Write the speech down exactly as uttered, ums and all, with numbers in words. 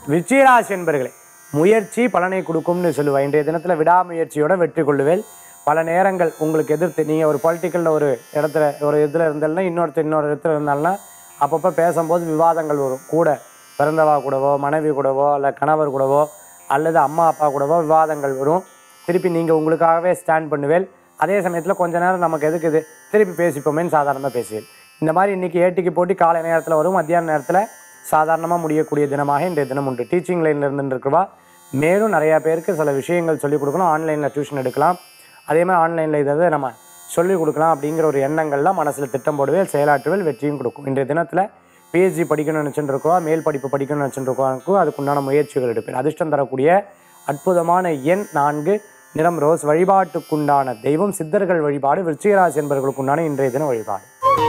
விருச்சிகராசி என்பர்களே, முயற்சி பலனை கொடுக்கும்னு சொல்லுவேன். இன்றைய தினத்தில் விடாமுயற்சியோட வெற்றி கொள்ளுவேல். பல நேரங்கள் உங்களுக்கு எதிர்த்து நீங்கள் ஒரு பொலிட்டிக்கலில் ஒரு இடத்துல ஒரு இதில் இருந்தால்னா இன்னொருத்தர் இன்னொரு இடத்துல இருந்தால்னா அப்பப்போ பேசும்போது விவாதங்கள் வரும். கூட பிறந்தவா கூடவோ மனைவி கூடவோ இல்லை கணவர் கூடவோ அல்லது அம்மா அப்பா கூடவோ விவாதங்கள் வரும். திருப்பி நீங்கள் உங்களுக்காகவே ஸ்டாண்ட் பண்ணுவேல். அதே சமயத்தில் கொஞ்ச நேரம் நமக்கு எதுக்குது திருப்பி பேசிப்போமேன்னு சாதாரணமாக பேசுவேன். இந்த மாதிரி இன்றைக்கி ஏட்டிக்கு போட்டி காலை நேரத்தில் வரும். மத்தியான நேரத்தில் சாதாரணமாக முடியக்கூடிய தினமாக இன்றைய தினம் உண்டு. டீச்சிங் லைனில் இருந்துருக்குவா மேலும் நிறையா பேருக்கு சில விஷயங்கள் சொல்லிக் கொடுக்கணும். ஆன்லைனில் டியூஷன் எடுக்கலாம், அதே மாதிரி ஆன்லைனில் இதை நம்ம சொல்லிக் கொடுக்கலாம் அப்படிங்கிற ஒரு எண்ணங்கள்லாம் மனசில் திட்டம் போடுவேல், செயலாற்றுவேல், வெற்றியும் கொடுக்கும். இன்றைய தினத்தில் பிஹெச்டி படிக்கணும்னு நினச்சிட்டு இருக்கோம், மேல் படிப்பு படிக்கணும்னு நினச்சிட்டு இருக்கோம், அதுக்குண்டான முயற்சிகள் எடுப்பேன். அதிர்ஷ்டம் தரக்கூடிய அற்புதமான எண் நான்கு, நிறம் ரோஸ். வழிபாட்டுக்குண்டான தெய்வம் சித்தர்கள் வழிபாடு. விருச்சிகராசி என்பவர்களுக்குண்டான இன்றைய தின வழிபாடு.